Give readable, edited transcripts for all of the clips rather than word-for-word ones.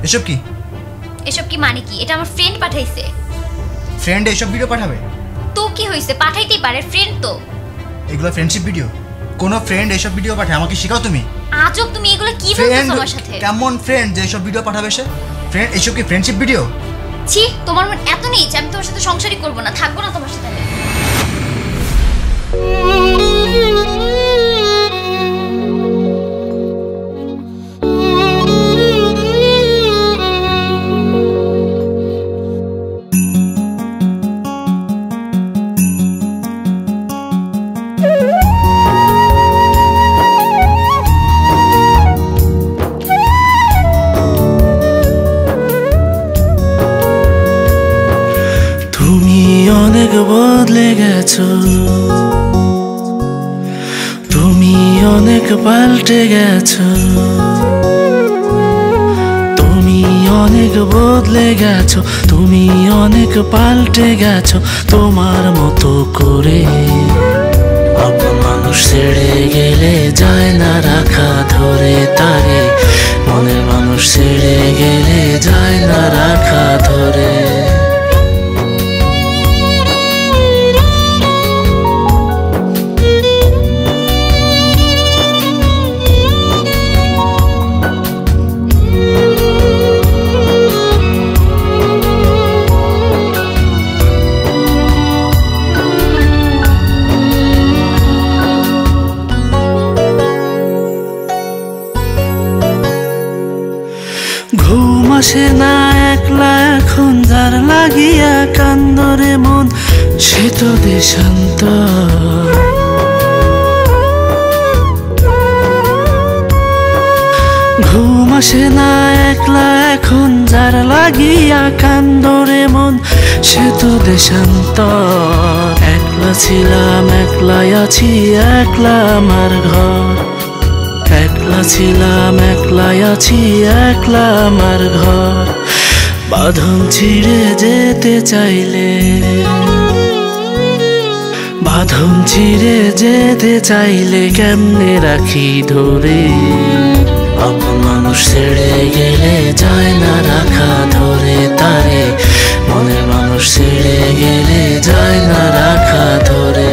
এসব কি? এসব কি মানে কি? এটা আমার ফ্রেন্ড পাঠাইছে। ফ্রেন্ড এসব ভিডিও পাঠাবে? তো কি হইছে, পাঠাইতেই পারে, ফ্রেন্ড তো। এগুলো ফ্রেন্ডশিপ ভিডিও? কোন ফ্রেন্ড এসব ভিডিও পাঠায়? আমাকে শেখাও তুমি। আজব, তুমি এগুলো কি বলছো আমার সাথে? কেমন ফ্রেন্ড যে এসব ভিডিও পাঠাবে সে? ফ্রেন্ড এসব কি ফ্রেন্ডশিপ ভিডিও? ছি, তোমার মন এত নিচ, আমি তোমার সাথে সংসারই করব না, থাকবো না তোমার সাথে। অনেক বদলে গেছো, তুমি অনেক পাল্টে গেছো, তুমি অনেক বদলে গেছো, তুমি অনেক পাল্টে গেছো তোমার মতো করে। আপন মানুষ ছেড়ে গেলে যায় না রাখা ধরে তারে, মনের মানুষ ছেড়ে গেলে যায় না রাখা ধরে। ঘুম আসে না একলা এখন, যার লাগিয়া কান্দরে মন সে তো দেশান্ত। ঘুম আসে না একলা এখন, যার লাগিয়া কান্দরে মন সে তো দেশান্ত। একলা ছিলাম একলাই আছি, একলা আমার ঘর। একলা ছিলাম একলাই আছি, একলা আমার ঘর। বাঁধন ছিঁড়ে যেতে চাইলে, বাঁধন ছিঁড়ে যেতে চাইলে কেমনে রাখি ধরে। আপন মানুষ ছেড়ে গেলে যায় না রাখা ধরে তারে, মনের মানুষ ছেড়ে গেলে যায় না রাখা ধরে।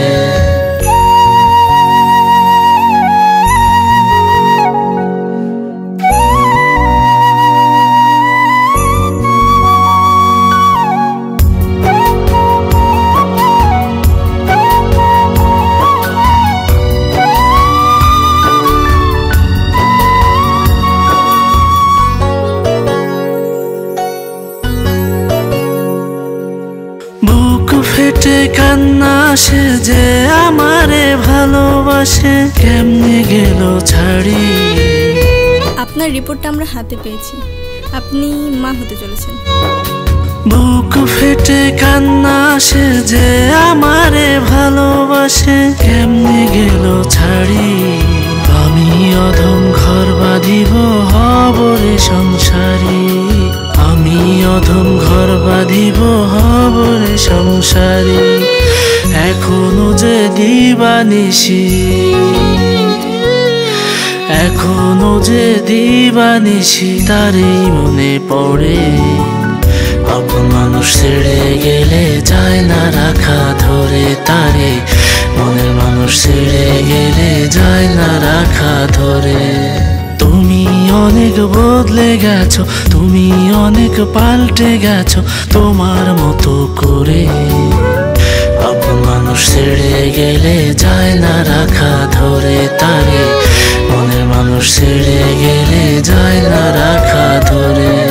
বুক ফেটে কান্না আসে যে আমারে ভালোবাসে, কেমনে গেল ছাড়ি। আপনার রিপোর্টটা আমরা হাতে পেয়েছি, আপনি মা হতে চলেছেন। বুক ফেটে কান্না আসে যে আমারে ভালোবাসে, কেমনে গেল ছাড়ি। আমি অধম ঘর বাঁধিব হব রে সংসারী, আমি অধম ঘর বাঁধিব হব রে সংসারী। এখনো যে দিবানিশি, এখনো যে দিবানিশি তারই মনে পড়ে। আপন মানুষ ছেড়ে গেলে যায় না রাখা ধরে তারে, মনের মানুষ ছেড়ে গেলে যায় না রাখা ধরে। তুমি অনেক বদলে গেছো, তুমি অনেক পাল্টে গেছো তোমার মতো করে। আপন মানুষ ছেড়ে গেলে যায় না রাখা ধরে তারে, মনের মানুষ ছেড়ে গেলে যায় না রাখা ধরে।